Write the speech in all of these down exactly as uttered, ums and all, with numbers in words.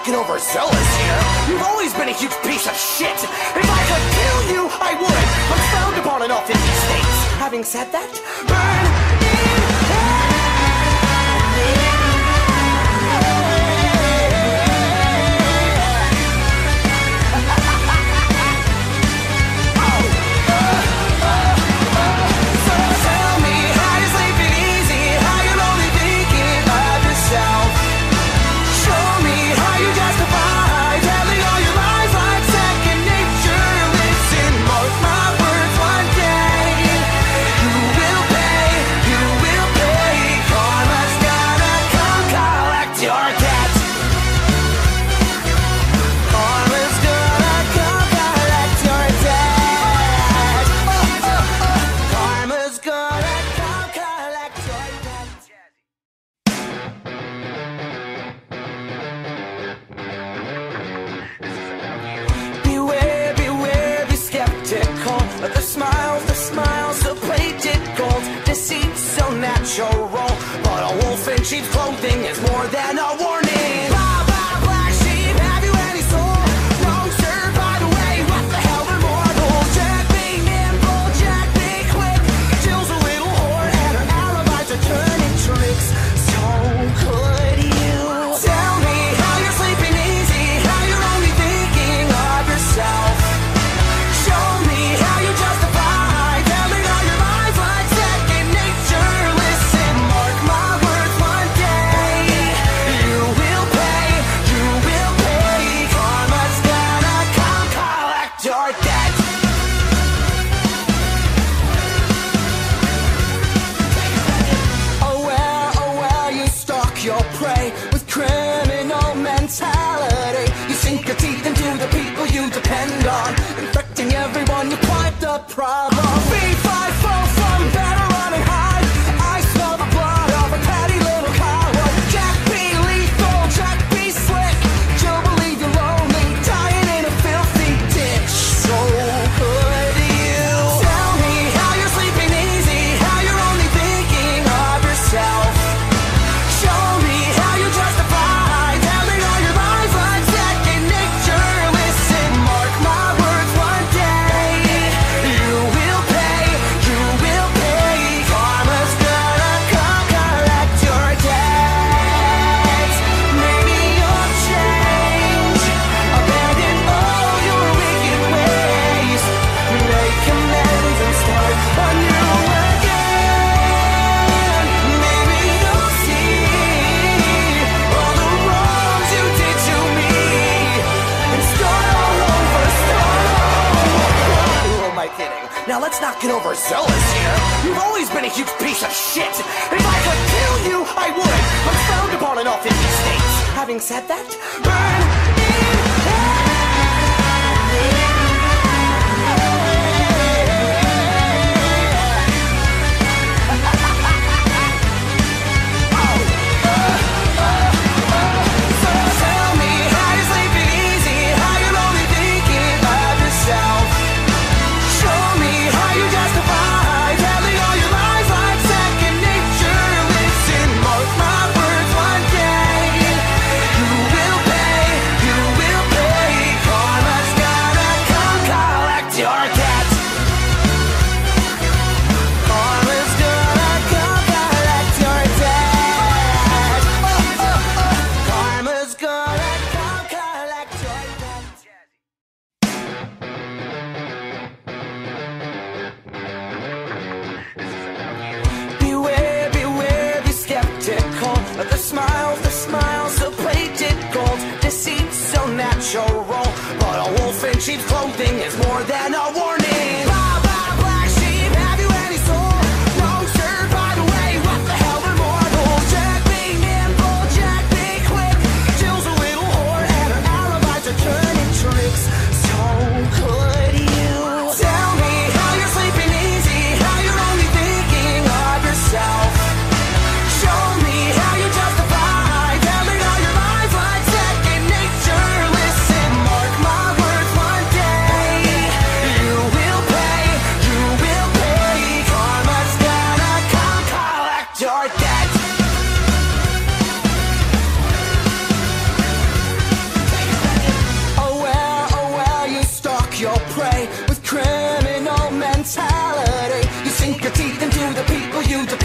knocking overzealous here. You've always been a huge piece of shit. If I could kill you, I would. I'm frowned upon in all fifty states. Having said that, burn in hell. But a wolf in sheep's clothing is more than a warning. Blah, blah, black sheep, have you any soul? No, sir, by the way, what the hell are mortals? Jack be nimble, Jack be quick. Jill's a little whore and her alibis are turning tricks. So could you tell me how you're sleeping easy, how you're only thinking of yourself? Show me how you justify telling all your lies like second nature. Listen, mark my words, one day you will pay, you will pay. Karma's gonna come collect your debt. Oh well, oh well, you stalk your prey with criminal mentality. You sink your teeth into the people you depend on, infecting everyone, you're quite the problem. B five four from better running high. I smell the blood of a petty little coward. Jack be lethal, Jack be slick. You'll believe you're lonely, dying in a filthy ditch. So could you tell me how you're sleeping easy, how you're only thinking of yourself? Show me how you justify telling all your lies like second nature. Listen, mark my words, one day you will pay, you will pay. Karma's gonna come collect your debts. Maybe you'll change, abandon all your wicked ways, make amends and start anew again. Maybe you'll see all the wrongs you did to me and start all over, start all over. Who am I kidding? Now let's not get overzealous here. You've always been a huge piece of shit. If I could kill you, I would. I'm frowned upon in all fifty states. Having said that, burn in hell. So tell me how you're sleeping easy, how you're only thinking of yourself. Show me how you justify telling all your lies like second nature. Listen, mark my words, one day you will pay,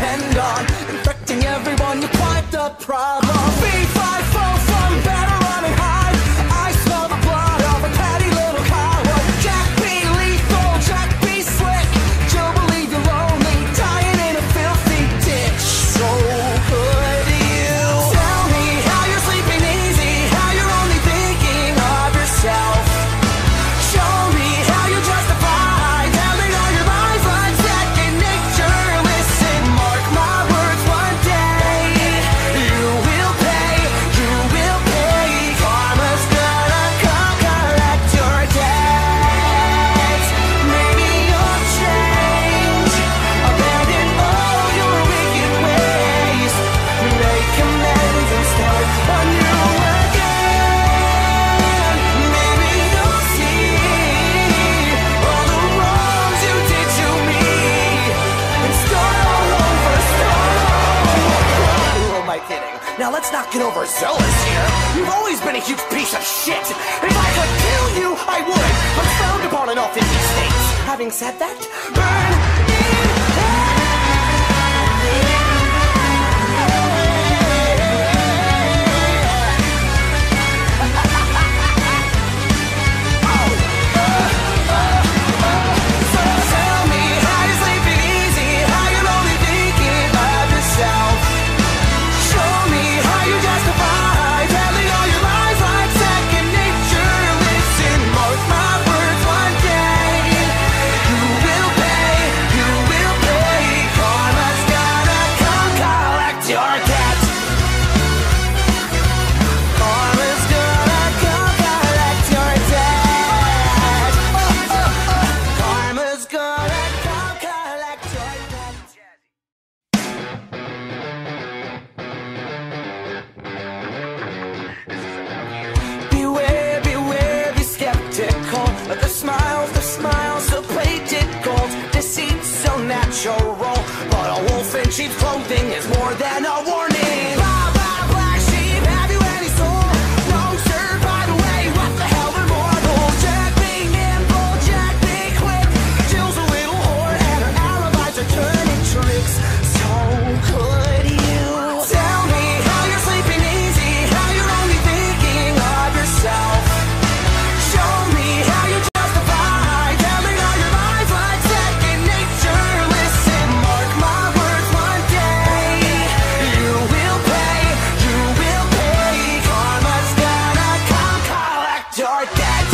depend on. Infecting everyone, you're quite the problem. B five four from better running high. I smell the blood of a petty little coward. Jack B. Lethal, Jack B. Slick. You'll believe you're lonely, dying in a filthy ditch. So could you tell me how you're sleeping easy, how you're only thinking of yourself? Show me how you justify telling all your lies like second nature. Listen, mark my words, one day you will pay, you will pay. Karma's gonna come collect your debts. Maybe you'll change, abandon all your wicked ways, make amends and start anew again. Maybe you'll see all the wrongs you did to me and start all over, start all over. Who am I kidding? Now let's not get overzealous here. You've always been a huge piece of shit. If I could kill you, I would. I'm frowned upon in all fifty states. Having said that, burn in hell. So tell me how you're sleeping easy, how you're only thinking of yourself. Show me how you justify telling all your lies like second nature. Listen, mark my words, one day you will pay, you will pay. Karma's gonna come collect your debt. Karma's gonna come collect your debt. Oh, oh, oh. Karma's gonna come collect your debt. Beware, beware, be skeptical of the smiles, the smiles of plated gold. Deceit so natural, but a wolf in sheep's clothing is more than a warning. Blah, blah, black sheep, have you any soul? No, sir, by the way, what the hell, they're mortal. Jack being nimble, Jack being quick. Jill's a little whore and her alibis are turning tricks. So could you tell me how you're sleeping easy, how you're only thinking of yourself? Show me how you justify telling all your lies like second nature. Listen, mark my words, one day you will pay, you will pay. Karma's gonna come collect your debt.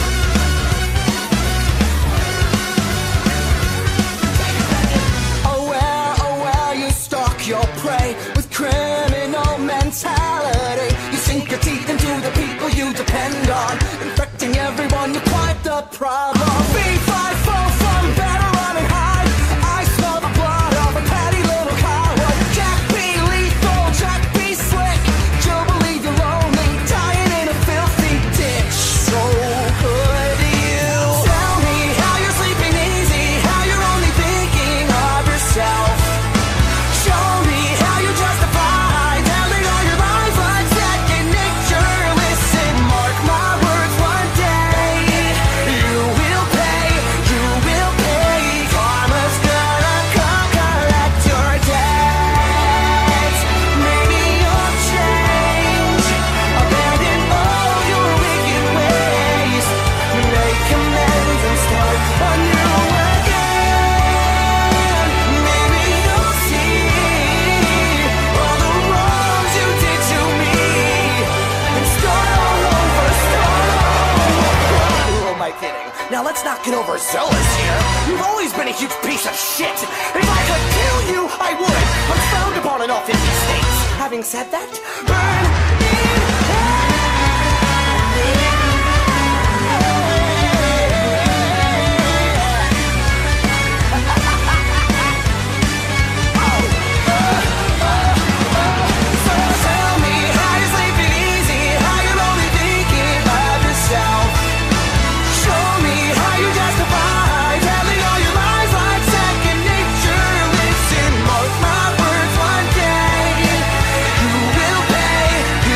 Aware, aware, you stalk your prey with criminal mentality. You sink your teeth into the people you depend on, infecting everyone, you're quite the problem. B five four from better running high. I smell the blood of a petty little coward. Jack B. Lethal, Jack B. Slick. You'll believe you're lonely, dying in a filthy ditch. So could you tell me how you're sleeping easy, how you're only thinking of yourself? Show me how you justify telling all your lies like second nature. Listen, mark my words, one day you will pay, you will pay. Karma's gonna come collect your debts. Maybe you'll change, abandon all your wicked ways, make amends and start anew again. Maybe you'll see all the wrongs you did to me and start all over, start all over. Who am I kidding? Now let's not get overzealous here. You've always been a huge piece of shit. If I could kill you, I would. I'm frowned upon in all fifty states. Having said that, burn in hell. So tell me how you're sleeping easy, how you're only thinking of yourself. Show me how you justify telling all your lies like second nature. Listen, mark my words, one day you will pay,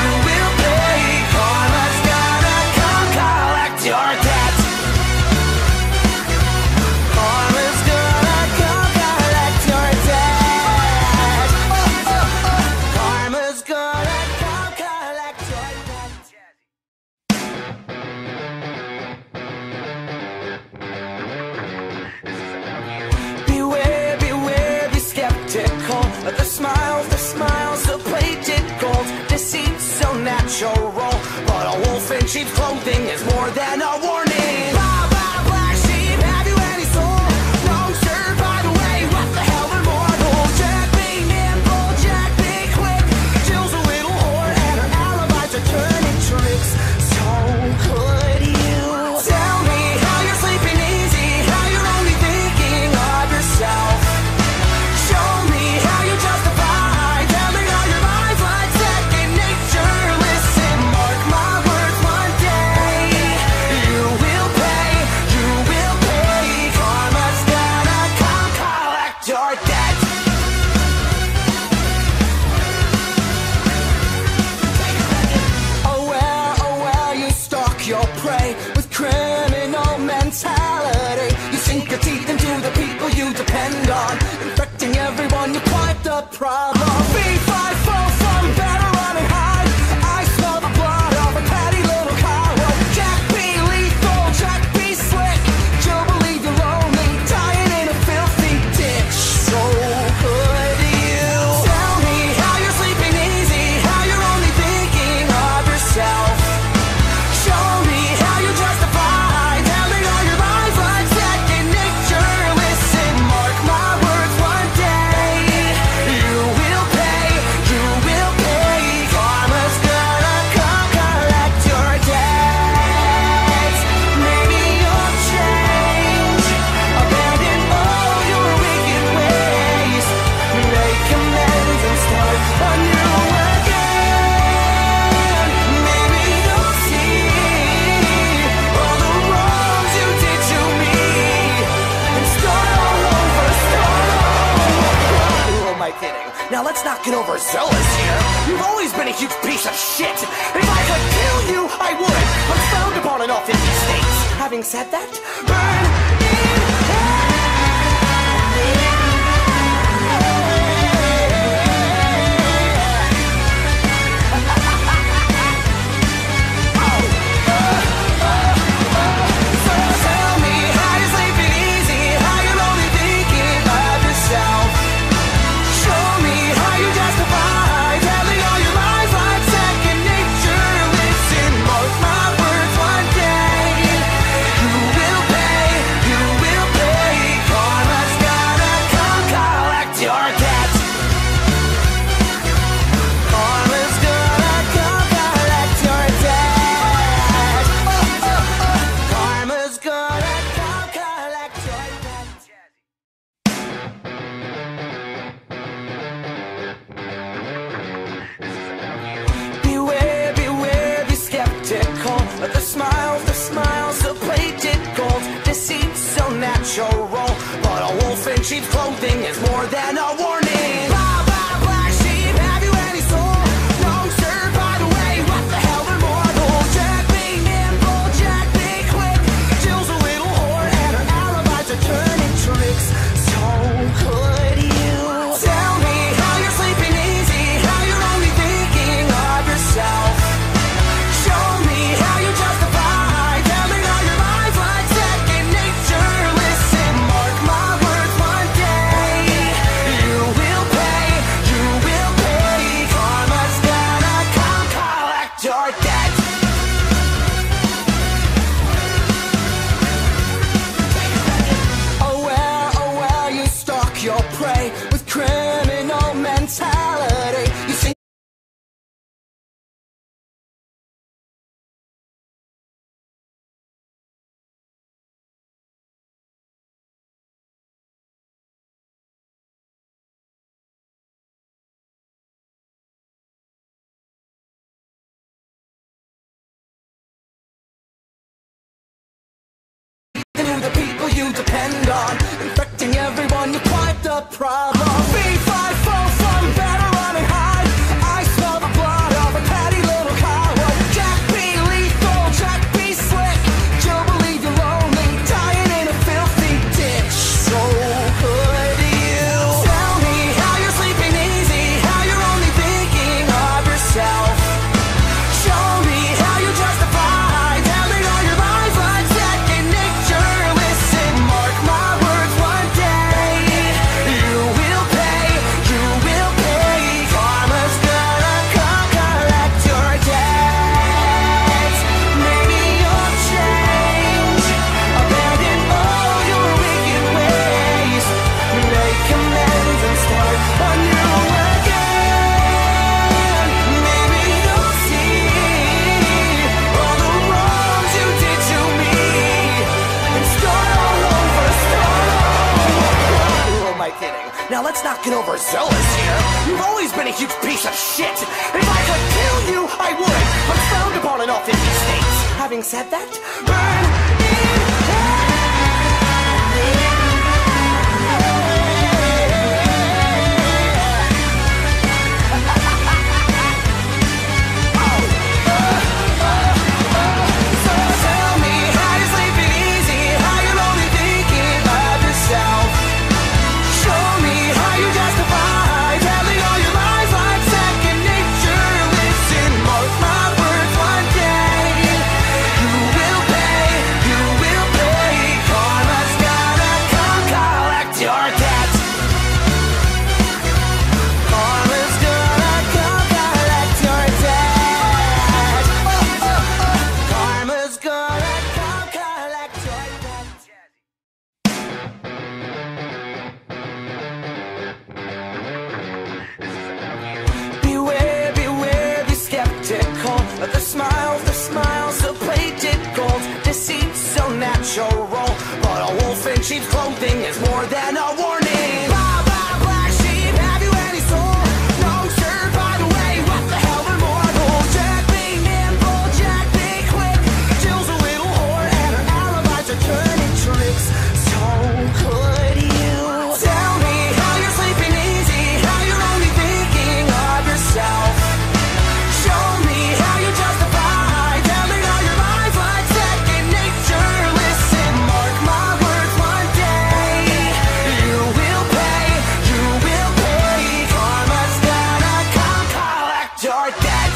The smiles, the smiles, the plated gold, deceit so natural. But a wolf in sheep's clothing is more than a warning. Blah, blah, black sheep, have you any soul? Wrong shirt, by the way, what the hell are mortals? Jack be nimble, Jack be quick. Jill's a little whore and her alibis are turning tricks. So could you tell me how you're sleeping easy, how you're only thinking of yourself? Show me how you justify telling all your lies like second nature. Listen, mark my words, one day you will pay, you will pay. Karma's gonna come collect your debt. Oh well, oh well, you stalk your prey with criminal mentality. You sink your teeth into the people you depend on, infecting everyone, you're quite the problem. B five four from better run and hide. I smell the blood of a petty little coward. Jack be lethal, Jack be slick. You'll believe you're lonely, dying in a filthy ditch. So could you tell me how you're sleeping easy, how you're only thinking of yourself? Show me how you justify telling all your lies like second nature. Listen, mark my words, one day you will pay, you will pay. Karma's gonna come collect your debts. Maybe you'll change, abandon all your wicked ways, make amends and start anew again. Maybe you'll see all the wrongs you did to me and start all over, start all over. Who am I kidding? Now let's not get overzealous here. You've always been a huge piece of shit. If I could kill you, I would. I'm frowned upon in all fifty states. Having said that, burn in hell. So tell me how you're sleeping easy, how you're only thinking of yourself. Show me how you justify telling all your lies like second nature. Listen, mark my words, one day you will pay, you will pay. Karma's gonna come collect your debt. Karma's gonna come collect your debt. Oh, oh, oh. Karma's gonna come collect your debt. Beware, beware, be skeptical. The smiles, the smiles, the plated gold, deceit so natural. But a wolf in sheep's clothing is more than a warning. Blah, blah, black sheep, have you any soul? Wrong shirt, by the way, what the hell are mortals? Jack be nimble, Jack be quick. Jill's a little whore and her alibis are turning tricks. So could you tell me how you're sleeping easy, how you're only thinking of yourself? Show me how you justify telling all your lies like second nature. Listen, mark my words, one day you will pay, you will pay. Karma's gonna come collect your debt. Oh well, oh well, you stalk your prey with criminal mentality. You sink into the people you depend on, infecting everyone, you're quite the problem. B five four from better run and hide. I smell the blood of a petty little coward. Jack be lethal, Jack be slick. You'll believe you're lonely, dying in a filthy ditch. So could you tell me how you're sleeping easy, how you're only thinking of yourself? Show me how you justify telling all your lies like second nature. Listen, mark my words, one day you will pay, you here. You've always been a huge piece of shit. If I could kill you, I would, but it's frowned upon in all fifty states. Having said that, burn in hell. The smiles, the smiles so plated gold, deceit so natural, but a wolf in sheep's clothing is more than a warning. Blah, blah, black sheep, have you any soul? No, sir, by the way, what the hell are mortals? Jack be nimble, Jack be quick, Jill's a little whore and her alibis are turning tricks. So could you tell me how you're sleeping easy, how you're only thinking of yourself? Show me how you justify telling all your lies like second nature. Listen, mark my words, one day you will pay, you will pay. Karma's gonna come collect your debt.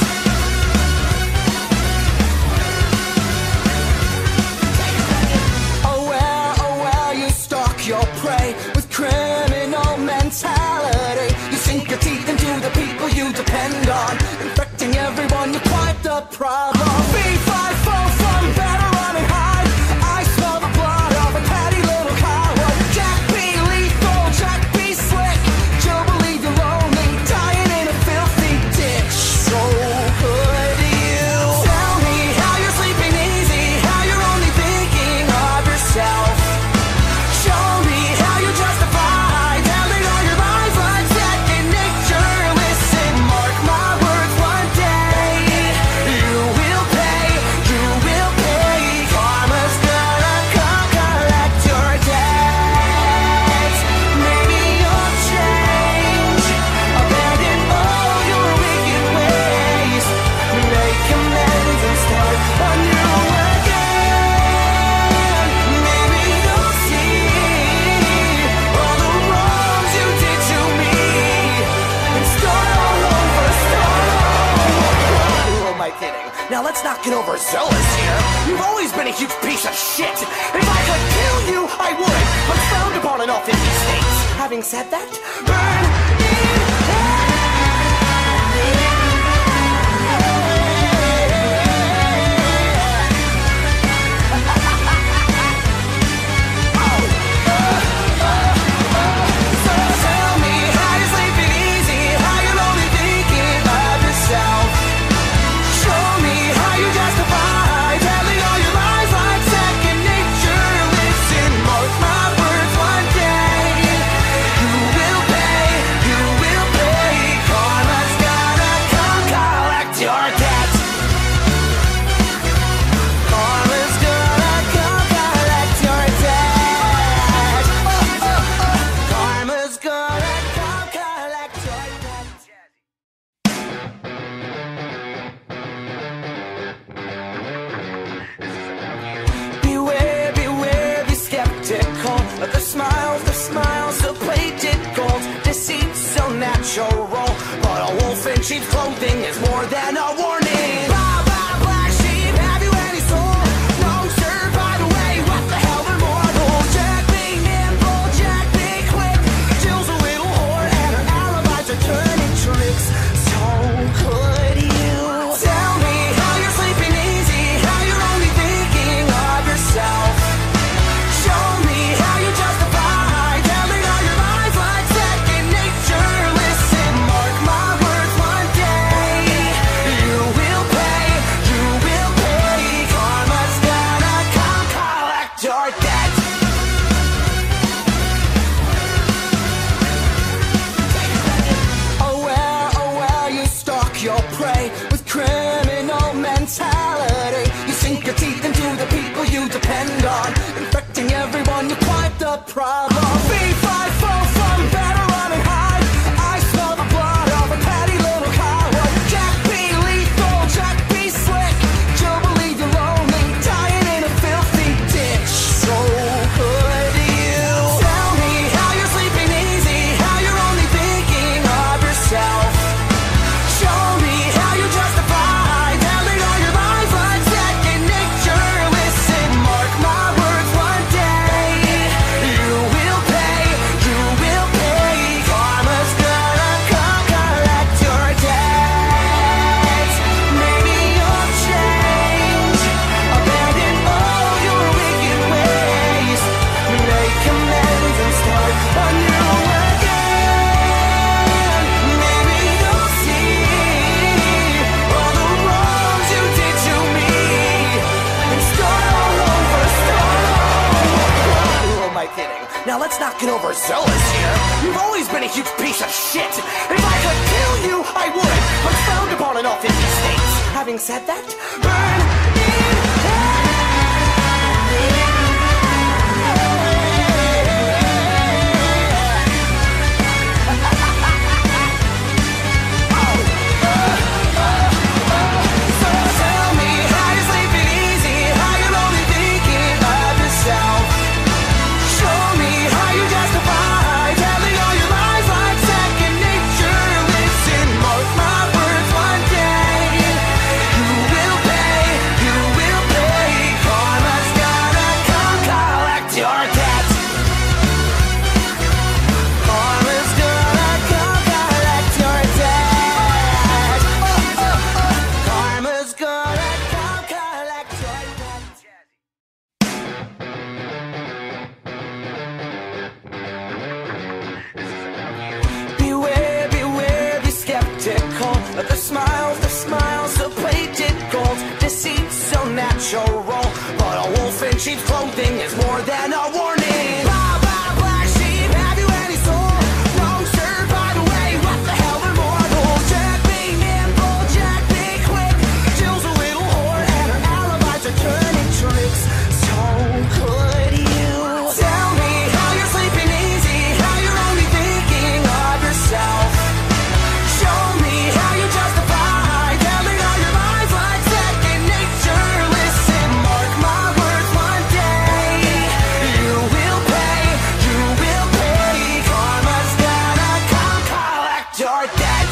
Oh well, oh well, you stalk your prey with criminal mentality. You sink your teeth into the people you depend on, infecting everyone, you're quite the problem. B five four from better run and hide. I smell the blood of a petty little coward. Jack be lethal, Jack be slick. You'll believe you're lonely, dying in a filthy ditch. So could you tell me how you're sleeping easy, how you're only thinking of yourself? Show me how you justify telling all your lies like second nature. Listen, mark my words, one day you will pay, you will pay. Karma's gonna come collect your debt. Maybe you'll change, abandon all your wicked ways, make amends and start anew again. Maybe you'll see all the wrongs you did to me and start all over, start all over. Who am I kidding? Now let's not get overzealous here. You've always been a huge piece of shit. If I could kill you, I would, but it's frowned upon in all fifty states. Having said that, burn in hell. So tell me how you're sleeping easy, how you're only thinking of yourself. Show me how you justify telling all your lies like second nature. Listen, mark my words, one day you will pay, you will pay. Karma's gonna come collect your debt. Karma's gonna come collect your debt. Oh, oh, oh. Karma's gonna come collect your debt. Beware, beware, be skeptical. The smiles, the smiles so plated gold, deceit so natural, but a wolf in sheep's clothing is more than a warning. Blah, blah, black sheep, have you any soul? No, sir, by the way, what the hell are mortals? Jack be nimble, Jack be quick, Jill's a little whore and her alibis are turning tricks. So could you tell me how you're sleeping easy, how you're only thinking of yourself? Show me how you justify telling all your lies like second nature. Listen, mark my words, one day you problem. B five four from better run and hide. I smell the blood of a petty little coward. Jack B lethal, Jack B slick. You'll believe you're lonely, dying in a filthy ditch. So could you tell me how you're sleeping easy, how you're only thinking of yourself? Show me how you justify telling all your lies like second nature. Listen, mark my words, one day you will pay, you will pay. Karma's gonna come collect your debts. Maybe you'll change, abandon all your wicked ways, make amends and start anew again. Maybe you'll see all the wrongs you did to me and start all over, start all over. Who am I kidding? Now let's not get overzealous here. You've always been a huge piece of shit. If I could kill you, I would. I'm frowned upon in all fifty states. Having said that, burn in hell. So tell me how you're sleeping easy, how you're only thinking of yourself. Show me how you justify telling all your lies like second nature. Listen, mark my words, one day you will pay, you will pay. Karma's gonna come collect your debt. Karma's gonna come collect your debt. Oh, oh, oh. Karma's gonna come collect your debt. Beware, beware, be skeptical of the smiles, the smiles of plated gold. Deceit so natural, but a wolf in sheep's clothing is more than a warning. Blah, blah, black sheep, have you any soul? Wrong shirt, by the way, what the hell are mortals? Jack be nimble, Jack be quick. Jill's a little whore and her alibis are turning tricks. So could you tell me how you're sleeping easy, how you're only thinking of yourself? Show me how you justify telling all your lies like second nature. Listen, mark my words, one day you will pay, you will pay. Karma's gonna come collect your debt.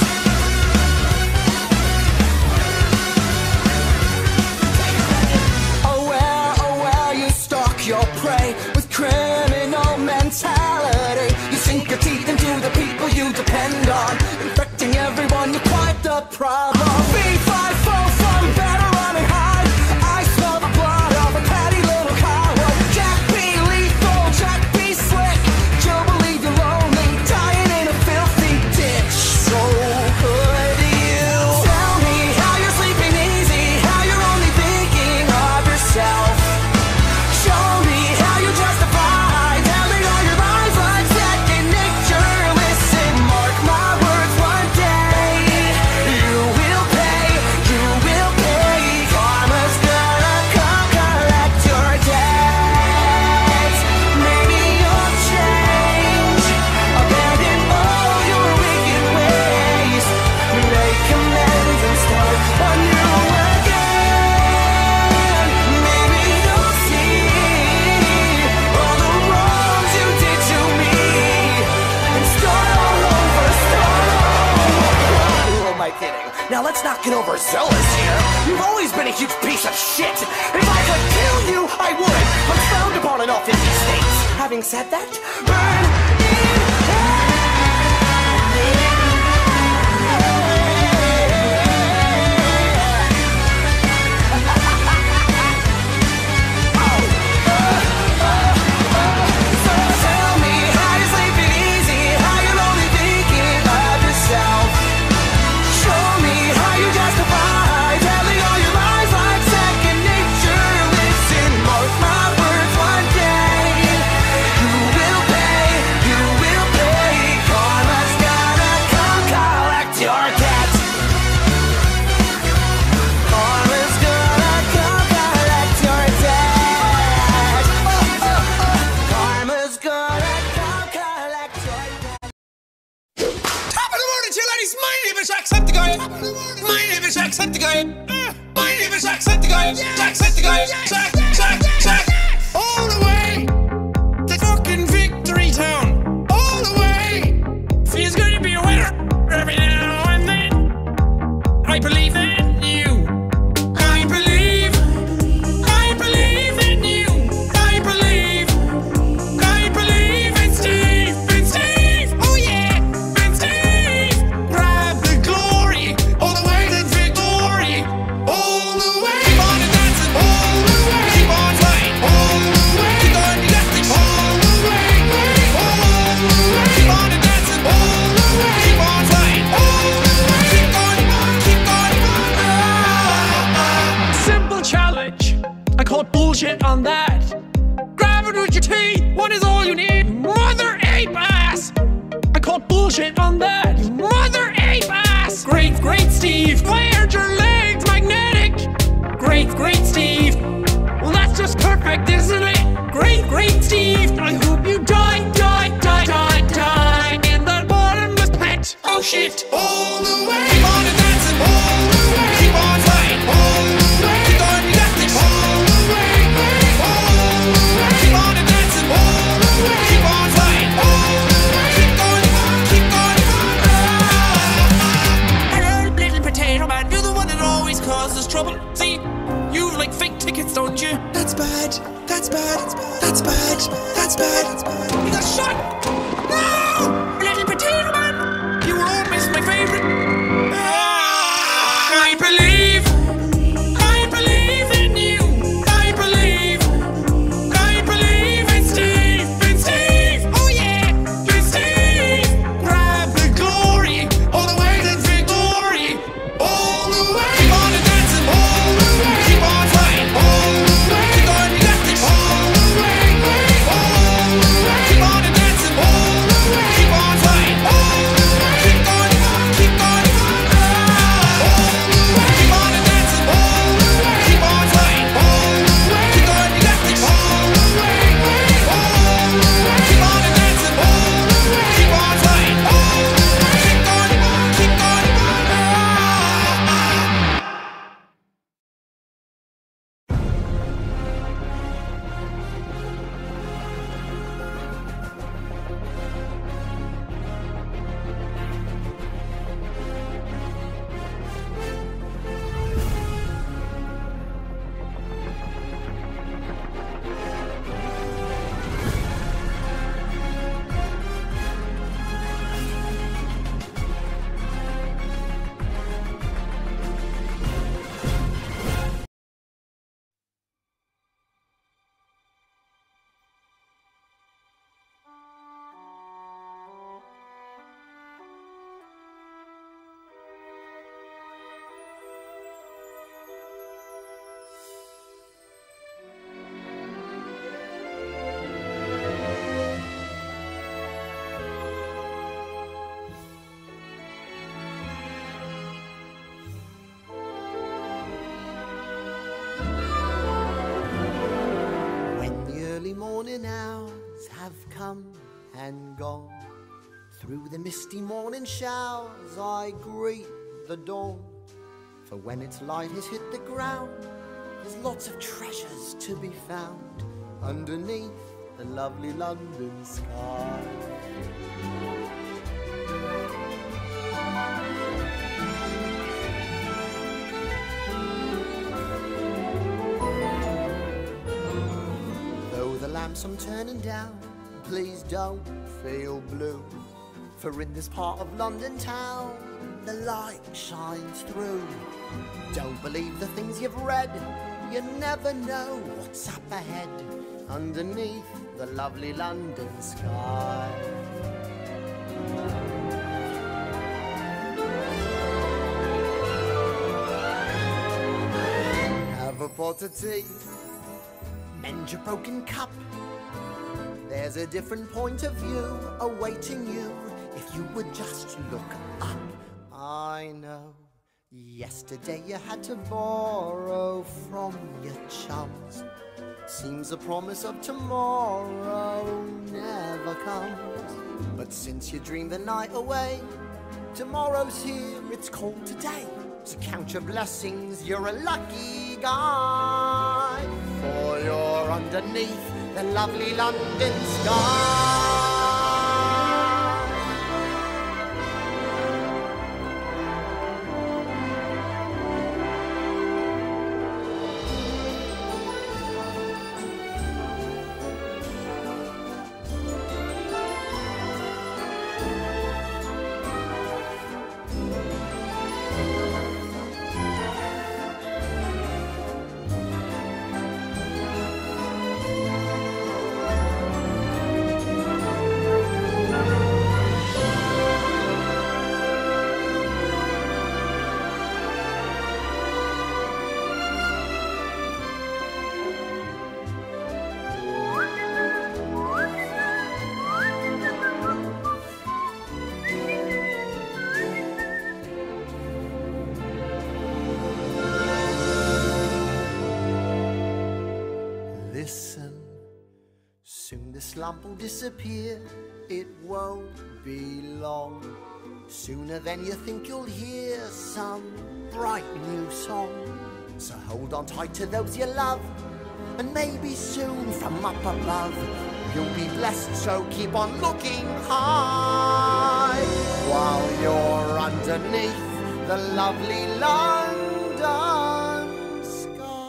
Oh well, oh well, you stalk your prey with criminal mentality. You sink your teeth into the people you depend on, infecting everyone, you're quite the problem. B five four from better run and hide. I smell the blood of a petty little coward. Jack B lethal, Jack B slick. You'll believe you're lonely, dying in a filthy ditch. So could you tell me how you're sleeping easy, how you're only thinking of yourself? Show me how you justify telling all your lies like second nature. Listen, mark my words, one day you will pay, you will pay. Karma's gonna come collect your debts. Maybe you'll change, abandon all your wicked ways, make amends and start anew again. Maybe you'll see all the wrongs you did to me and start all over, start all over. Who am I kidding? Now let's not get overzealous here. You've always been a huge piece of shit. If I could kill you, I would. I'm frowned upon in all fifty states. Having said that, burn in hell. So tell me how you're sleeping easy, how you're only thinking of yourself. Show me how you justify telling all your lies like second nature. Listen, mark my words, one day you will pay, you will My name is Jacksepticeye. My name is Jacksepticeye. Jacksepticeye. Jack, Jack, Jack. All the way to fucking Victory Town. All the way. Feels good to be a winner every now and then. I believe in you. I believe. I believe in you. I believe. I believe in Steve. In Steve. Oh yeah. In Steve. Grab the glory. All the way to victory. All the way. Keep on dancing. All the way. Keep on flying. All the way. Keep on dancing. All the way. All the way. Keep on dancing. All the way. Keep on flying. All the way. Keep on. Keep on. Simple challenge. I call bullshit on that. Grab it with your teeth. What is all you need? Mother ape ass. I call bullshit on that. Mother ape ass. Great, great Steve. Why aren't your legs magnetic? Great, great Steve. Well, that's just perfect, isn't it? Great, great Steve. I hope you die, die, die, die, die in that bottomless pit. Oh shit. All the way. Keep on dancing. All the way. Keep on flying. All the way. Keep on dancing. All the way. All the way. Keep on dancing. All the way. Keep on flying. All the way. Keep on. Keep on. Hello, little potato man. You're the one that always causes trouble. See, you like fake tickets, don't you? That's bad. That's bad. That's bad. That's bad. That's bad. You got shot. No, little potato man. You were always my favorite. Ah, I believe. I believe in you. I believe. I believe in Steve. In Steve. Oh yeah. In Steve. Grab the glory. All the way to victory. All the way. Keep on dancing. All the way. Keep on flying. All the way. Keep on dancing. All the way. All the way. Keep on dancing. All the way. Keep on flying. All the way. Keep on. Keep on. All the way. Keep on dancing. All the way. Keep on flying. All the way. Keep on dancing. All the way. All the way. Keep on dancing. All the way. Keep on flying. All the way. Keep on. Keep on. When the early morning hours have come and gone, through the misty morning showers I greet the dawn. For when its light has hit the ground, there's lots of treasures to be found underneath the lovely London sky. Though the lamps I'm turning down, please don't feel blue, for in this part of London town the light shines through. Don't believe the things you've read, you never know what's up ahead underneath the lovely London sky. Have a pot of tea, mend your broken cup. There's a different point of view awaiting you if you would just look up. I know yesterday you had to borrow from your chums. Seems the promise of tomorrow never comes. But since you dreamed the night away, Tomorrow's here, it's called today. So count your blessings, you're a lucky guy. For you're underneath the lovely London sky. Listen, soon the slump will disappear. It won't be long. Sooner than you think you'll hear some bright new song. So hold on tight to those you love, and maybe soon from up above you'll be blessed, so keep on looking high while you're underneath the lovely London sky.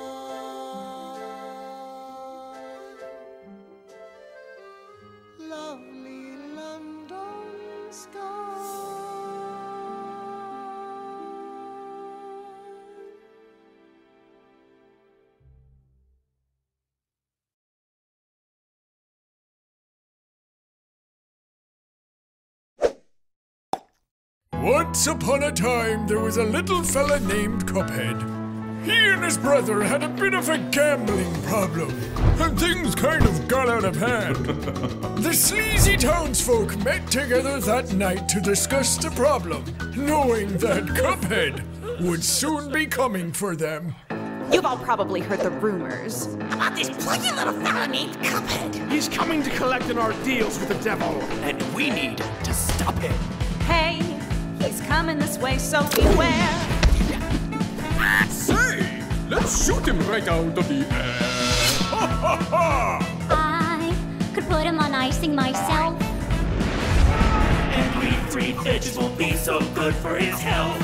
Lovely London sky. Once upon a time, there was a little fella named Cuphead. He and his brother had a bit of a gambling problem, and things kind of got out of hand. The sleazy townsfolk met together that night to discuss the problem, knowing that Cuphead would soon be coming for them. You've all probably heard the rumors about this plucky little fella named Cuphead. He's coming to collect on our deals with the devil, and we need to stop him. Hey, he's coming this way, so beware. Say, let's shoot him right out of the air. Ha ha ha! I could put him on icing myself. And we three bitches will be so good for his health.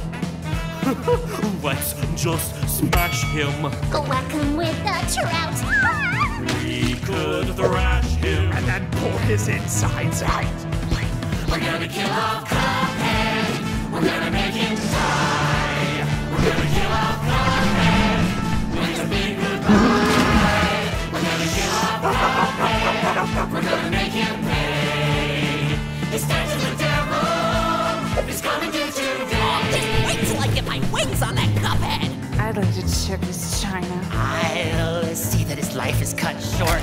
Let's just smash him. Go whack him with a trout. We could thrash him And then pull his insides out. We're gonna kill off Cuphead. We're gonna make him die. We're gonna kill off Cuphead. It's a big goodbye. We're gonna kill off Cuphead. We're gonna make him pay. It's time to the devil. It's coming to today. Just wait till I get my wings on that Cuphead. I'd like to check his china. I'll see that his life is cut short.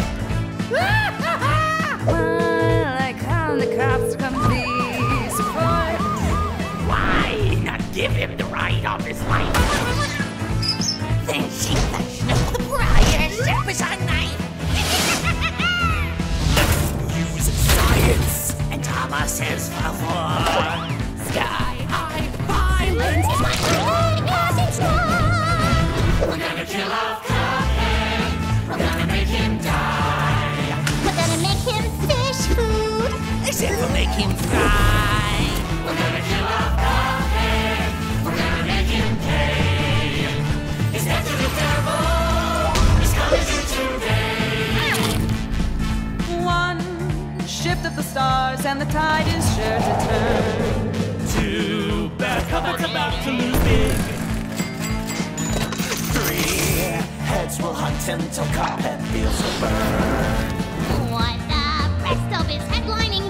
Well, I call the cops to come please support. Why not give him the ride of his life? Then shake the snow the briar shepherd's knife. Let's use science and Thomas says favor. Sky high violence is my own passing star. We're gonna kill off Cuphead. We're gonna make him die. We're gonna make him fish food. Except we'll make him fry. We're gonna kill off Cuphead. We're gonna make him pay. It's not to the devil. It's coming to today. One shift of the stars and the tide is sure to turn. Too bad Cuphead's about to lose big. Three heads will hunt until Cuphead feels the burn. What the rest of his headlining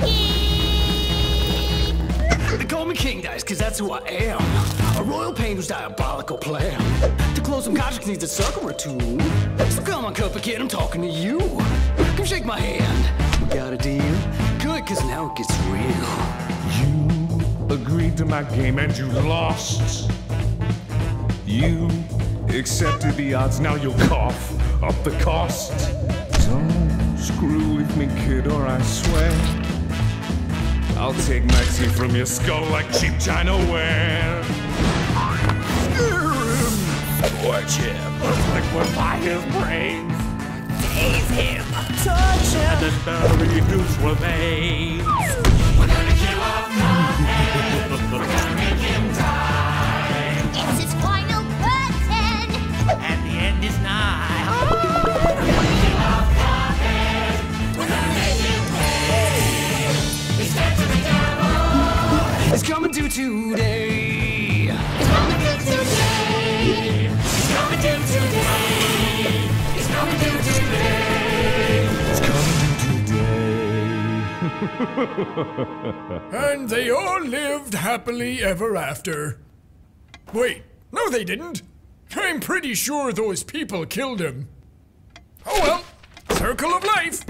gig? They call me King Dice, cause that's who I am. A royal painter's diabolical plan. To close some contracts needs a circle or two. So come on, Cuphead kid, I'm talking to you. Come shake my hand. We got a deal? Good, cause now it gets real. You agreed to my game and you lost. You accepted the odds, now you'll cough up the cost. Don't screw with me, kid, or I swear I'll take my teeth from your skull like cheap china ware. Scorch him like we're by his brains. Tease him, touch him, and then bury his remains. We're gonna kill off Cuphead. We're gonna make him die. It's his final curtain. And the end is nigh. We're gonna kill off Cuphead. We're gonna make him pay. He's dead to the devil. It's coming to today. It's coming to today. He's coming to today. He's coming to today. And they all lived happily ever after. Wait, no they didn't. I'm pretty sure those people killed him. Oh well, circle of life.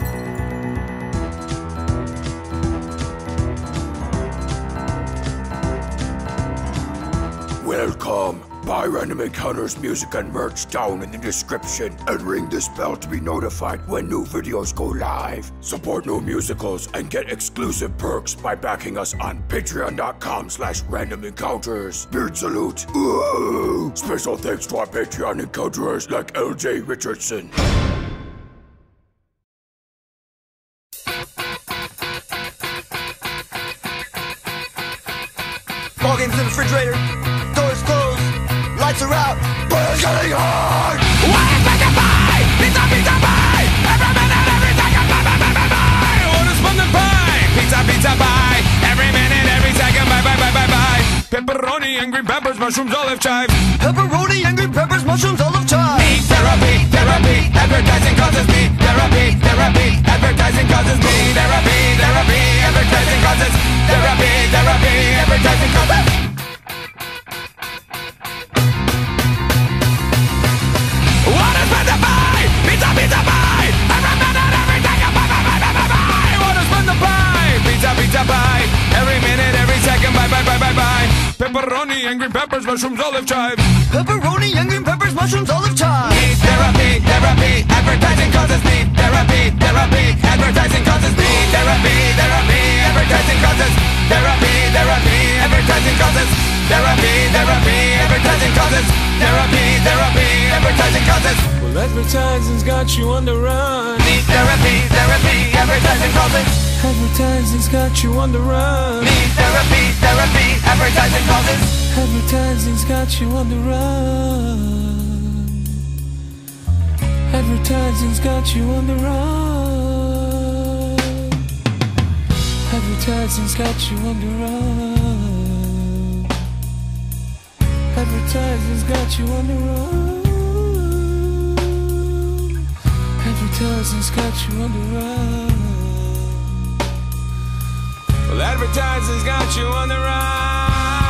Welcome. Buy Random Encounters music and merch down in the description and ring this bell to be notified when new videos go live. Support new musicals and get exclusive perks by backing us on patreon.com slash random encounters. Beard salute. Ooh. Special thanks to our Patreon encounters like L J Richardson. Ball games in the refrigerator. Doors closed. Lights are out. But it's getting hard. What is meant to buy? Pizza, pizza, buy. Every minute, every second, buy, buy, buy, buy, buy. Orders from the pie. Pizza, pizza, buy. Every minute, every second, buy, buy, buy, buy, buy. Pepperoni and green peppers, mushrooms, olive chives. Pepperoni and green peppers, mushrooms, olive chives. Me therapy, therapy. Advertising causes me therapy, therapy. Advertising causes me therapy, therapy. Advertising causes therapy, therapy. Advertising causes. What is meant to buy? Pizza, pizza, buy. Every minute, every second, buy, buy, buy, buy, buy, buy. What is meant to buy? Pizza, pizza, buy. Every minute, every second, buy, buy, buy, buy, buy. Pepperoni and green peppers, mushrooms, olive chives. Pepperoni and green peppers, mushrooms, olive chives. Me therapy, therapy. Advertising causes me therapy, therapy. Advertising causes me therapy, therapy. Advertising causes therapy, therapy. Advertising causes therapy, therapy. Advertising causes therapy, therapy. Advertising causes. Well, advertising's got you on the run. Me therapy, therapy. Advertising causes. Advertising's got you on the run. Me therapy, therapy. Advertising causes. Advertising's got you on the run. Advertising's got you on the run. Advertising's got you on the run. Advertising's got you on the run. Advertising's got you on the run. Well, advertising's got you on the run.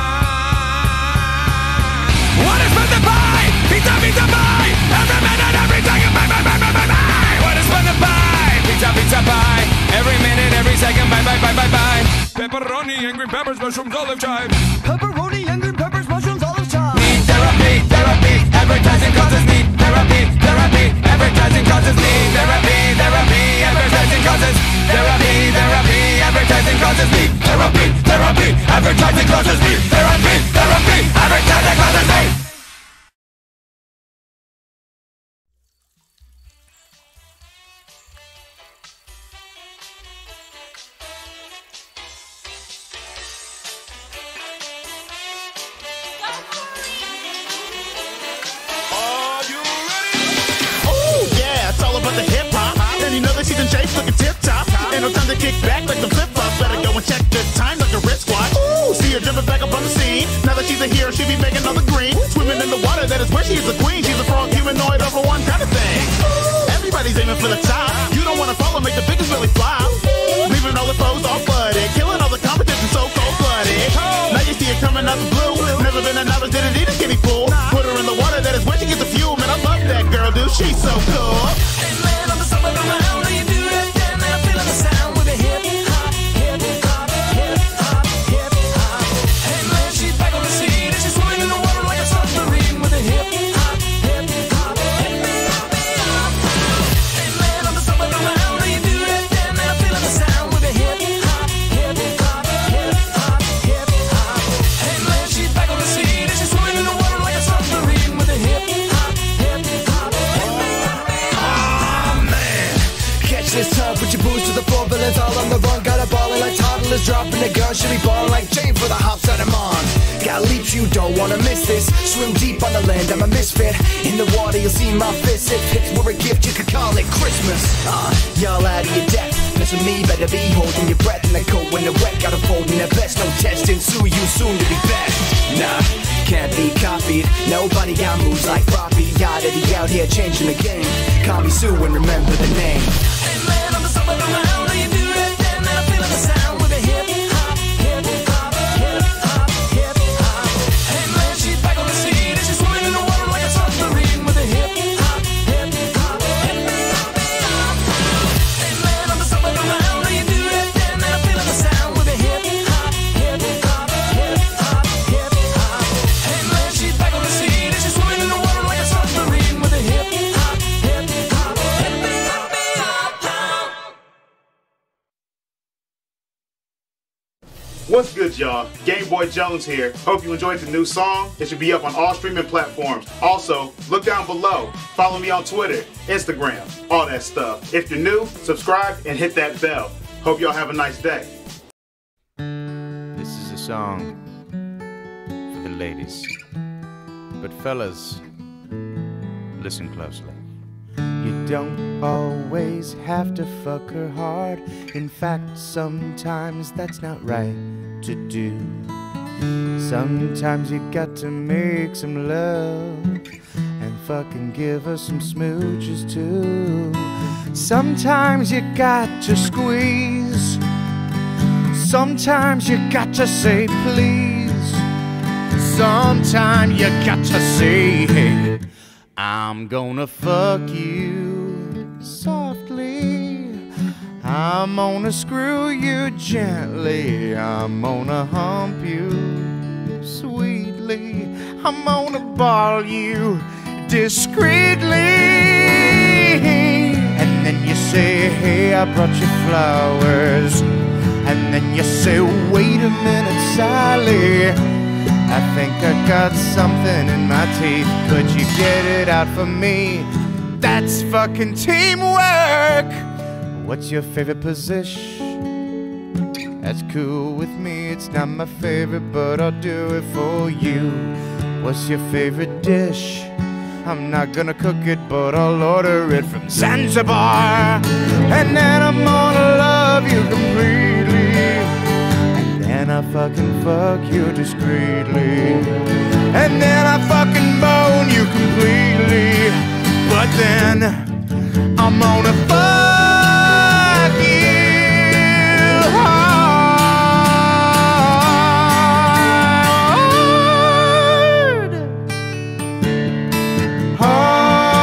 What is meant to buy? Pizza, pizza, buy. Every minute, every second, buy, buy, buy, buy, buy, buy. What is meant to buy? Pizza, pizza, buy. Every minute, every second, buy, buy, buy, buy, buy. Pepperoni and green peppers, mushrooms, olive chives. Pepperoni and green peppers, mushrooms, olive chives. Me therapy, therapy. Advertising causes me therapy, therapy. Advertising causes me therapy, therapy. Advertising causes therapy, therapy. Advertising causes me therapy, therapy. Advertising causes me therapy, therapy. Advertising causes me. Kick back like the flip flops. Better go and check the time like a wristwatch. Ooh, see her jumping back up on the scene. Now that she's a hero, she be making all the green. Swimming in the water, that is where she's a queen. She's a frog humanoid over one kind of thing. Everybody's aiming for the top. You don't wanna follow, make the biggest really flop. Leaving all the foes all flooded, killing all the competition so cold blooded. Now you see it coming out the blue. Never been a novice, didn't need a skinny fool. Put her in the water, that is where she gets the fuel. Man, I love that girl, dude. She's so cool. Hey man, I'm the summer around. How you do that? Damn, man, I'm feeling the sound with a hip hop, hip hop, hip hop, hip hop. Hey man, she's back on the scene and she's swimming in the water like a submarine with a hip hop, hip hop, hip hop, hip hop. Hey man, I'm the summer around. How you do that? Damn, man, I'm feeling the sound with a hip hop, hip hop. a girl, she'll be born like Jane for the hops that I'm on. Got leaps, you don't wanna miss this. Swim deep on the land, I'm a misfit. In the water, you'll see my fists. If hits were a gift, you could call it Christmas. Uh, y'all out of your depth. Mess with me, better be holding your breath in the cold when the wet. Got a fold in the best, no testing. Sue you soon to be best. Nah, can't be copied. Nobody got moves like Floppy. Oddity out here changing the game. Call me Sue and remember the name. Hey man, I'm the summer around. You do that, then I'm feeling the sound with a hip hop, hip hop, hip hop, hip hop. Hey man, she's back on the scene and she's swimming in the water like a submarine with a hip hop, hip hop, hip hop, hip hop. Hey man, I'm the summer around. You do that, then I'm feeling the sound with a hip hop, hip hop, hip hop, hip hop. Hey man, she's back on the scene and she's swimming in the water like a submarine with a hip hop, hip hop, hip hop, hip hop. What's good, y'all? Game Boy Jones here. Hope you enjoyed the new song. It should be up on all streaming platforms. Also, look down below. Follow me on Twitter, Instagram, all that stuff. If you're new, subscribe and hit that bell. Hope y'all have a nice day. This is a song for the ladies. But fellas, listen closely. You don't always have to fuck her hard. In fact, sometimes that's not right to do. Sometimes you got to make some love and fucking give her some smooches too. Sometimes you got to squeeze. Sometimes you got to say please. Sometimes you got to say, hey, I'm gonna fuck you softly. I'm gonna screw you gently. I'm gonna hump you sweetly. I'm gonna ball you discreetly. And then you say, hey, I brought you flowers. And then you say, wait a minute, Sally, I think I got something in my teeth. Could you get it out for me? That's fucking teamwork. What's your favorite position? That's cool with me. It's not my favorite, but I'll do it for you. What's your favorite dish? I'm not gonna cook it, but I'll order it from Zanzibar. And then I'm gonna love you completely. And I fucking fuck you discreetly. And then I fucking bone you completely. But then I'm gonna fuck you hard. Hard.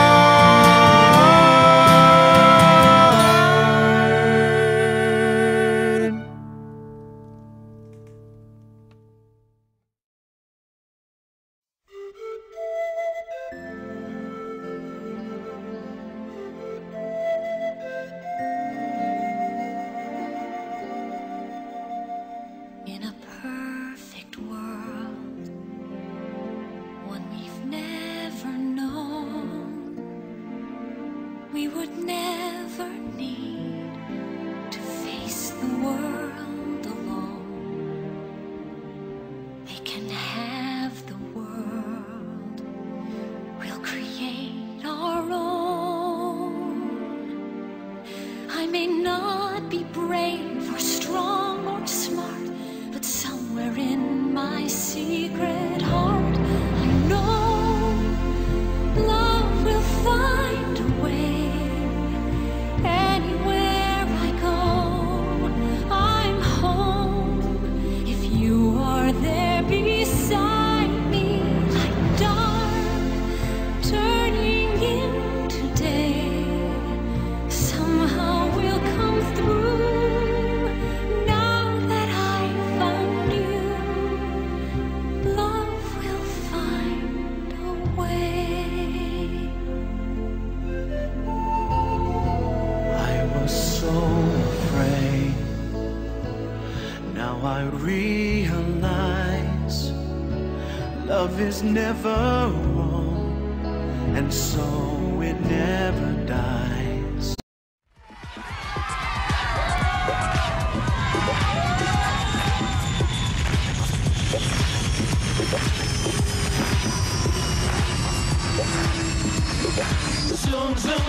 Love is never wrong, and so it never dies.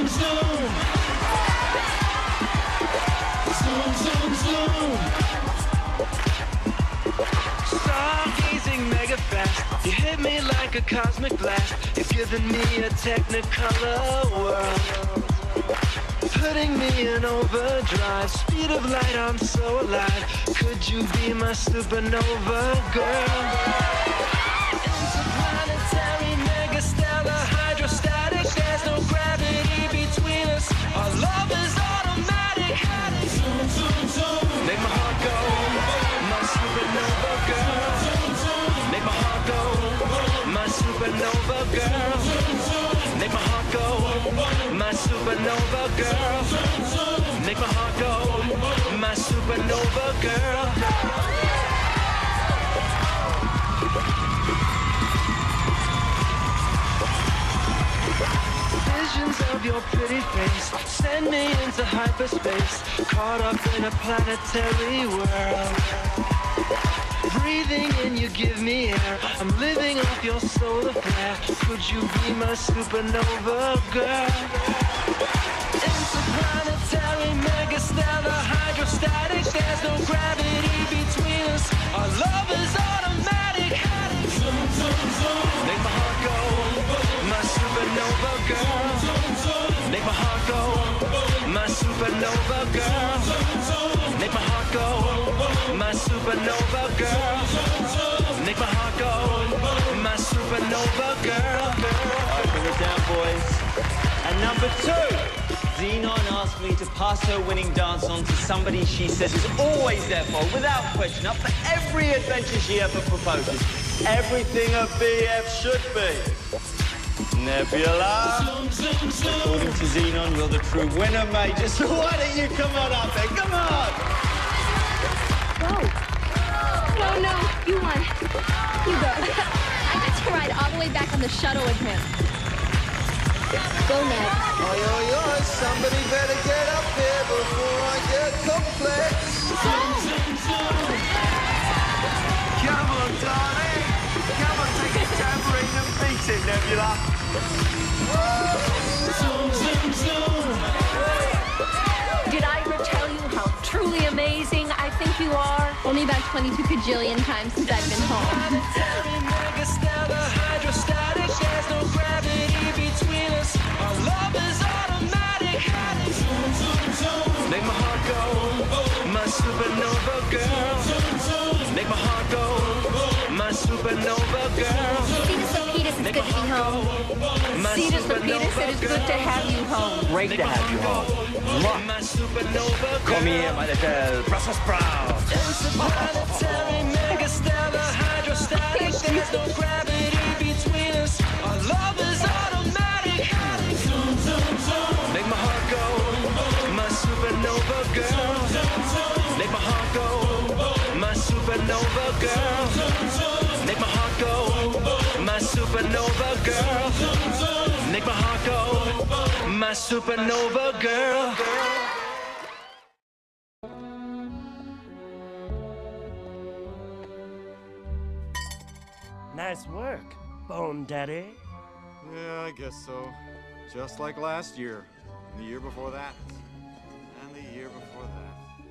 zoom, zoom. Zoom, zoom, zoom. Stargazing mega fast, you hit me like a cosmic blast. You're giving me a technicolor world, putting me in overdrive. Speed of light, I'm so alive. Could you be my supernova girl? Interplanetary, megastellar, hydrostatic. There's no gravity between us. Our love is automatic. Zoom, zoom, zoom. Make my heart go, my supernova girl. Make my heart go, my supernova girl. Make my heart go, my supernova girl. Make my heart go, my supernova girl. Visions of your pretty face send me into hyperspace, caught up in a planetary world. Breathing in, you give me air. I'm living off your solar flare. Could you be my supernova girl? Interplanetary, megastellar, hydrostatic. There's no gravity between us. Our love is automatic. Zoom, zoom, zoom. Make my heart go, my supernova girl. Make my heart go, my supernova girl. Make my heart go, my supernova girl. Make my heart go, my supernova girl. Alright, bring it down, boys. And number two, Xenon asked me to pass her winning dance on to somebody she says is always there for, without question, up for every adventure she ever proposes. Everything a B F should be. Nebula. Zoom, zoom, zoom. According to Xenon, you're the true winner, Major. So why don't you come on up there? Come on! Whoa. No, no, you won. You go. I got to ride all the way back on the shuttle with him. Go, Ned. Oi, oi, oi, somebody better get up here before I get complex. Zoom, zoom, zoom. Come on, darling. Come on, take a tambourine and beat it, Nebula. Zoom, zoom, zoom. Did I ever tell you how truly amazing I think you are? Only about twenty-two kajillion times since I've been home. Megastellar, hydrostatic. There's no gravity between us. Our love is automatic. Zoom, zoom, zoom. Make my heart go, my supernova girl. Make my heart go, my supernova girl. Cetus Lapidus, it's good to be home. Cetus Lapidus, it is good to have you home. Great to have you home. My supernova girl. Come here, my little Brussels sprout. Interplanetary, megastellar, hydrostatic. There's no gravity between us. Our love is automatic. Zoom, zoom, zoom. Make my heart go, my supernova girl. Make my heart go, my supernova girl. Make my heart go, my supernova girl. Make my heart go, my supernova girl. Nice work, Bone Daddy. Yeah, I guess so. Just like last year, and the year before that, and the year before that.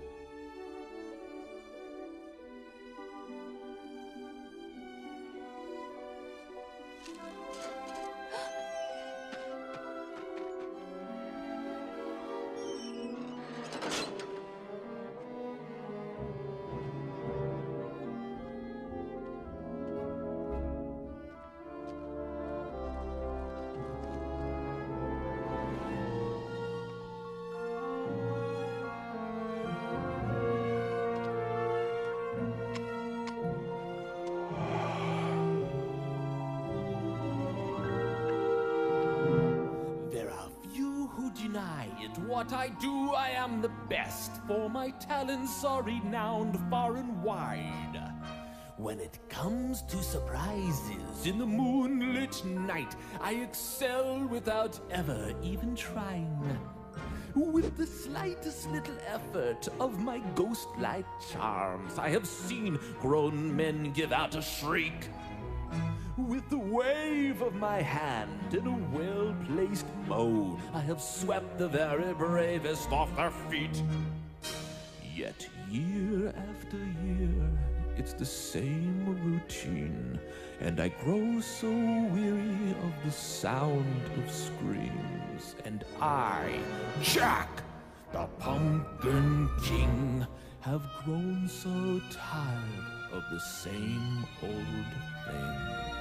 What I do, I am the best, for my talents are renowned far and wide. When it comes to surprises in the moonlit night, I excel without ever even trying. With the slightest little effort of my ghost-like charms, I have seen grown men give out a shriek. With the wave of my hand in a well-placed mode. I have swept the very bravest off their feet. Yet year after year, it's the same routine, and I grow so weary of the sound of screams. And I, Jack, the Pumpkin King, have grown so tired of the same old thing.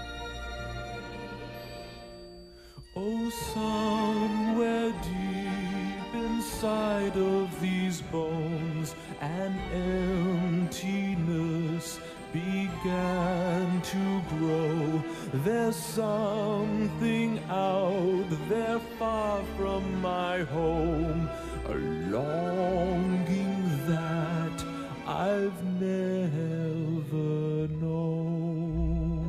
Oh, somewhere deep inside of these bones, an emptiness began to grow. There's something out there far from my home, a longing that I've never known.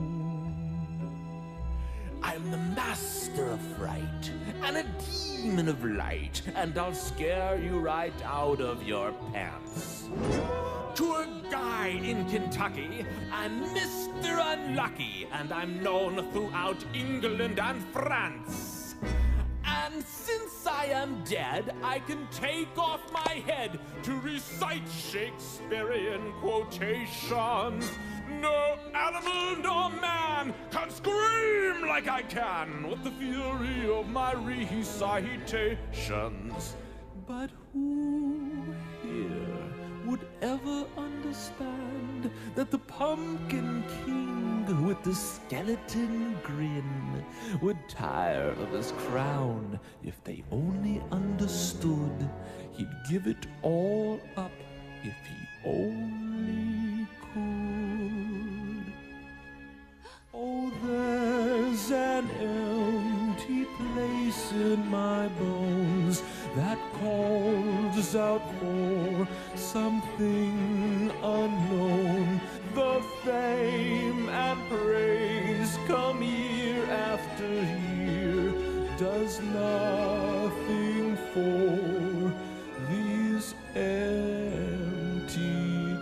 I'm the master of fright and a demon of light, and I'll scare you right out of your pants. Tour guide in Kentucky, I'm Mister Unlucky, and I'm known throughout England and France. And since I am dead, I can take off my head to recite Shakespearean quotations. No animal nor man can scream like I can with the fury of my recitations. But who here would ever understand that the Pumpkin King with the skeleton grin would tire of his crown if they only understood he'd give it all up if he only could? Oh, there's an empty place in my bones that calls out for something unknown. The fame and praise come year after year, does nothing for these empty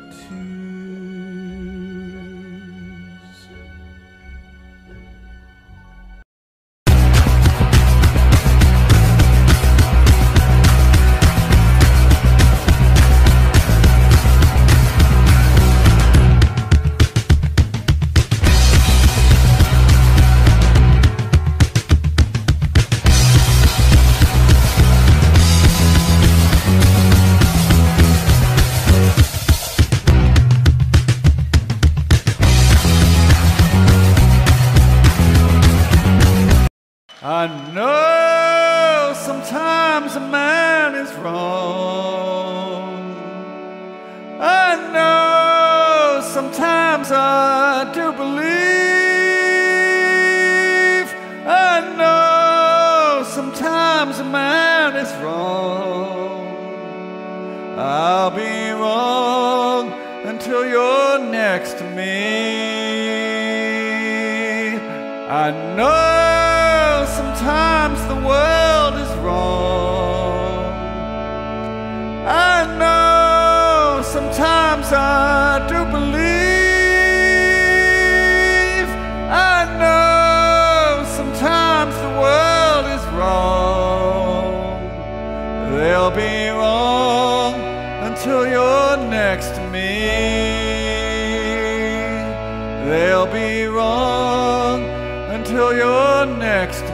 tears. I know sometimes a man is wrong. I know sometimes I do believe. I know sometimes a man is wrong. I'll be wrong until you're next to me. I know sometimes the world is wrong. I know sometimes I do believe. I know sometimes the world is wrong. They'll be wrong until you're next to me. They'll be wrong until you're next to me.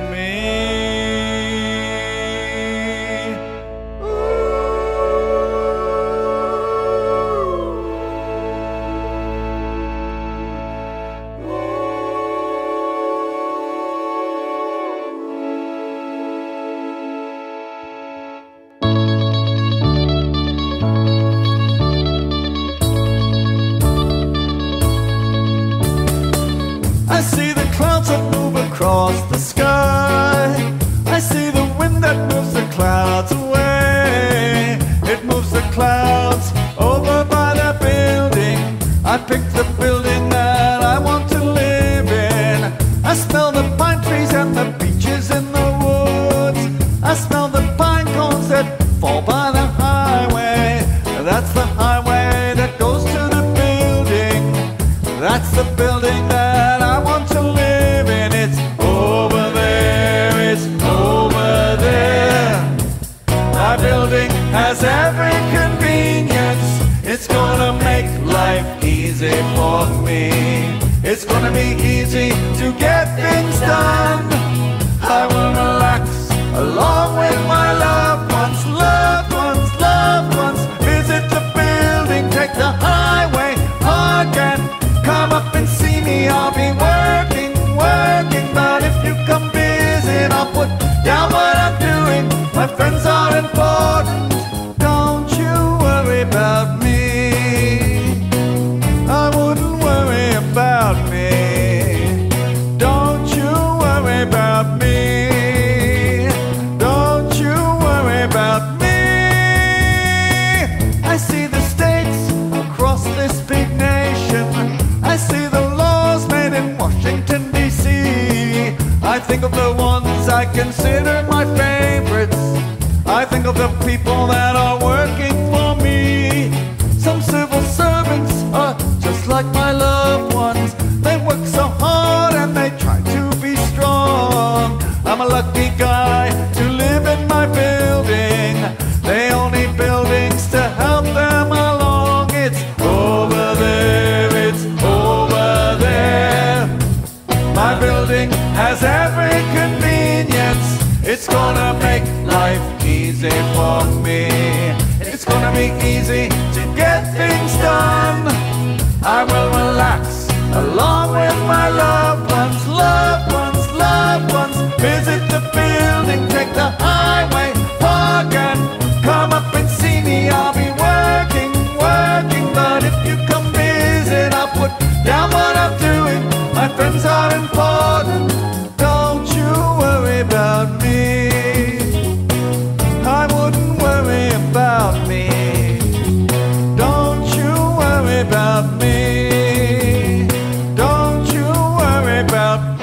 I see the clouds that move across the sky. I see the wind that moves the clouds away. It moves the clouds over by the building. I pick the building that I want to live in. I smell the pine trees and the beeches in the woods. I smell the pine cones that fall by the highway. That's the highway that goes to the building. That's the building that I want to live in. It's over gonna be easy to get things done. I will relax along with my loved ones, loved ones, loved ones. Visit the building, take the highway, park and come up and see me. I'll be working, working, but if you come visit, I'll put down what I'm doing. My friends are important, don't you worry about me. I wouldn't worry about me. Don't you worry about me. Don't you worry about me. I see the states across this big nation. I see the laws made in Washington, D C I think of the ones I consider my favorites. I think of the people that are working for me. Some civil servants are just like my loved ones. They work so hard and they try to be strong. I'm a lucky guy to live in my building. They all need buildings to help them along. It's over there, it's over there. My building has every convenience. It's gonna make life easy for me. It's gonna be easy to get things done. I will relax along with my loved ones, loved ones, loved ones. Visit the building, take the highway, park and come up and see me. I'll be working, working, but if you come visit, I'll put down what I'm doing. My friends are important, don't you worry about me. I wouldn't worry about me. Don't you worry about me. Don't you worry about me.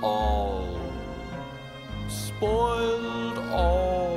all, spoiled all.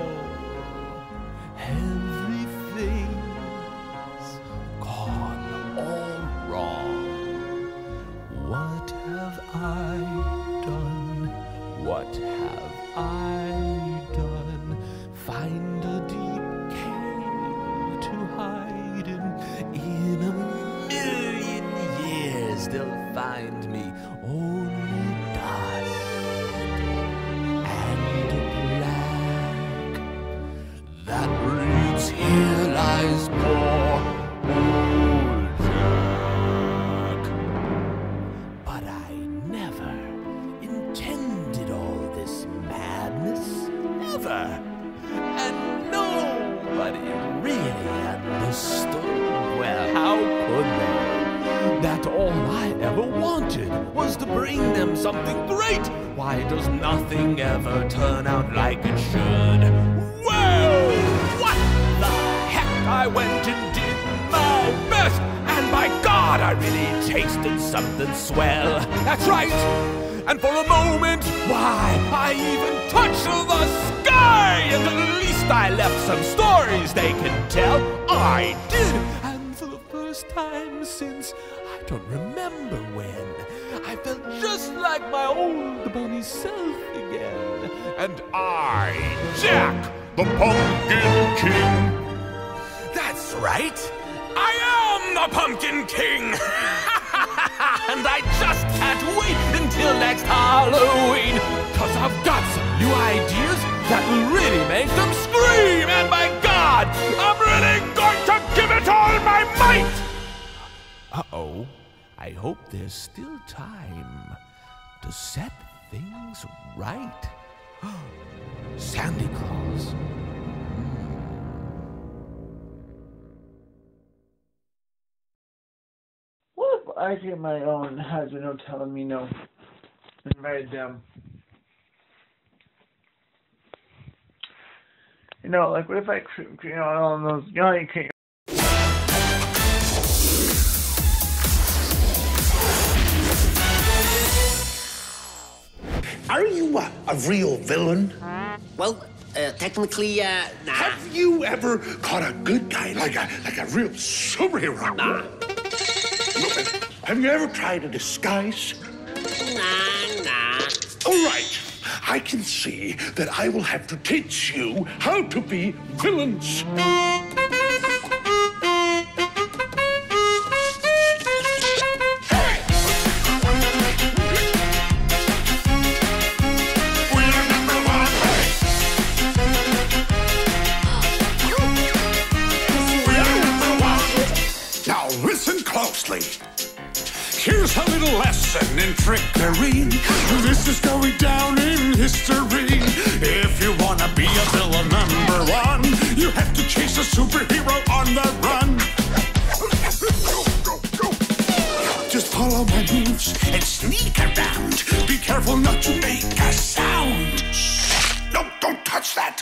Everything's gone all wrong. What have I done? What have I done? Find a deep cave to hide in. In a million years they'll find me only dust and a plague that reads, "Here lies poor old Jack." But I never intended all this madness, never. And nobody really understood. Well, how could they? That all I ever wanted was to bring them something great. Why does nothing ever turn out like it should? Well, what the heck? I went and did my best, and by God, I really tasted something swell. That's right. And for a moment, why, I even touched the sky, and at least I left some stories they can tell. I did, and for the first time since I don't remember when, I felt just like my old bunny self again. And I, Jack, the Pumpkin King. That's right, I am the Pumpkin King. And I just can't wait until next Halloween, 'cause I've got some new ideas that will really make them scream. And by God, I'm really going to give it all my might. Uh-oh, I hope there's still time to set things right. Sandy Claus. What if I get my own husband no telling me no? I'm very dumb. You know, like, what if I, you know, all those, you know, you can't. Are you a, a real villain? Well, uh, technically, uh, nah. Have you ever caught a good guy, like a like a real superhero? Nah. Have you ever tried a disguise? Nah, nah. All right. I can see that I will have to teach you how to be villains. Here's a little lesson in trickery. This is going down in history. If you wanna be a villain number one, you have to chase a superhero on the run. Just follow my moves and sneak around. Be careful not to make a sound. No, don't touch that.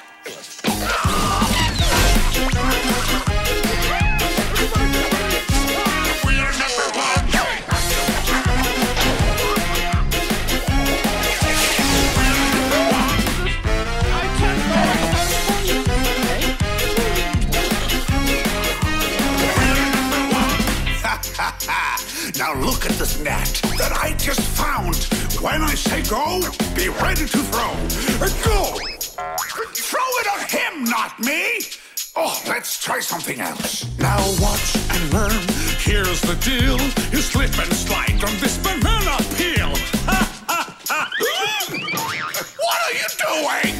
Now look at this net that I just found. When I say go, be ready to throw. Go! Throw it at him, not me! Oh, let's try something else. Now watch and learn. Here's the deal. You slip and slide on this banana peel. What are you doing?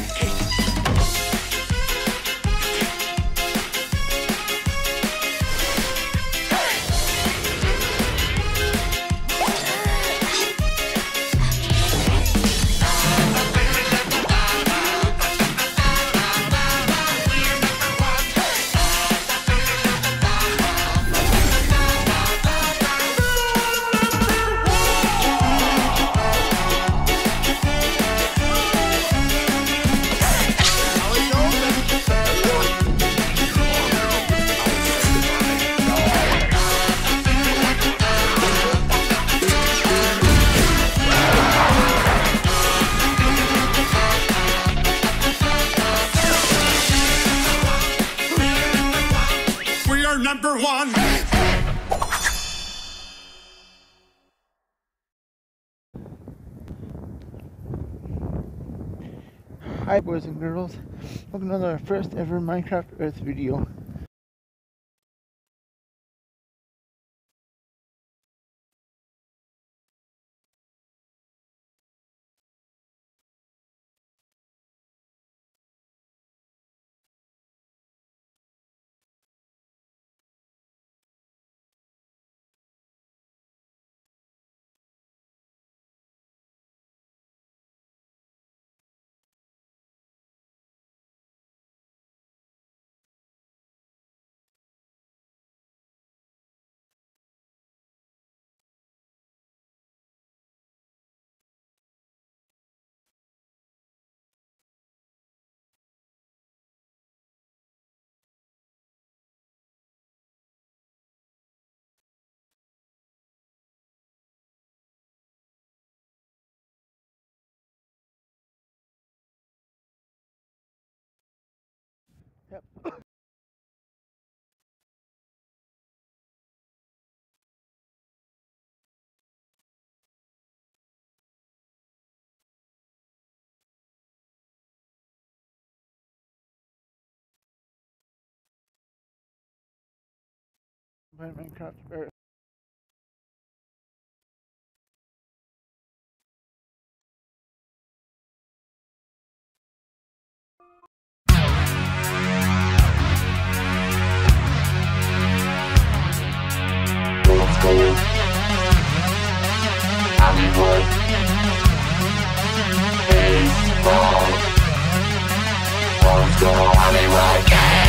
Hi boys and girls, welcome to our first ever Minecraft Earth video. Yep. Minecraft Earth. Hollywood Baseball. Let's go Hollywood.